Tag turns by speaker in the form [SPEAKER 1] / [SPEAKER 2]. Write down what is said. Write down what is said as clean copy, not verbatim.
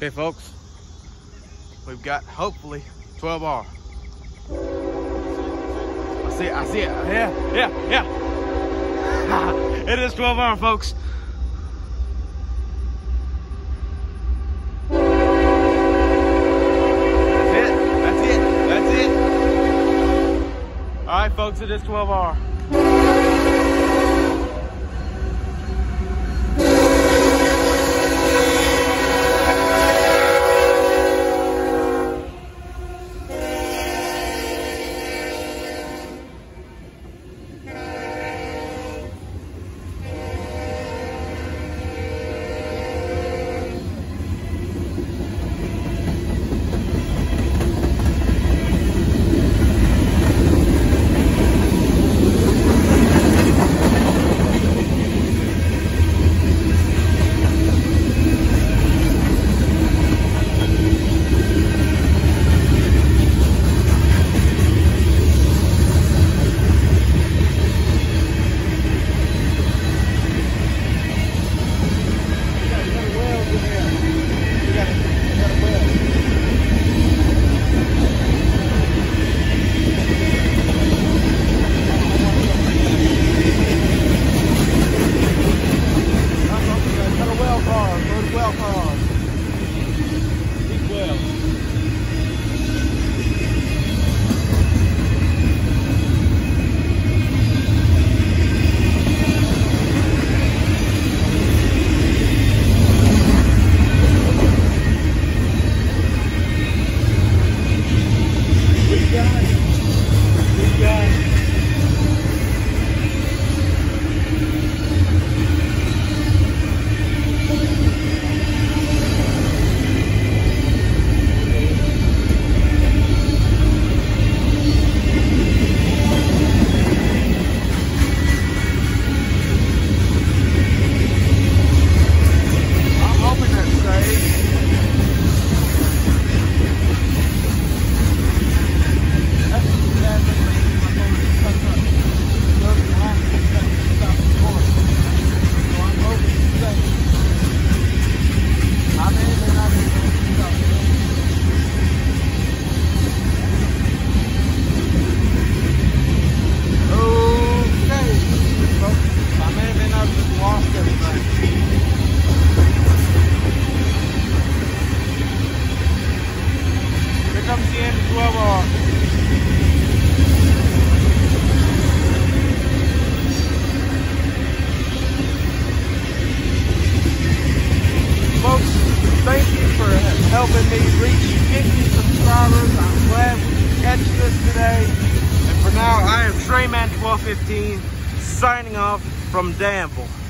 [SPEAKER 1] Okay, folks, we've got hopefully 12R. I see it. Yeah. It is 12R, folks. That's it. All right, folks, it is 12R. Helping me reach 50 subscribers. I'm glad we catch this today. And for now, I am Trayman 1215 signing off from Danville.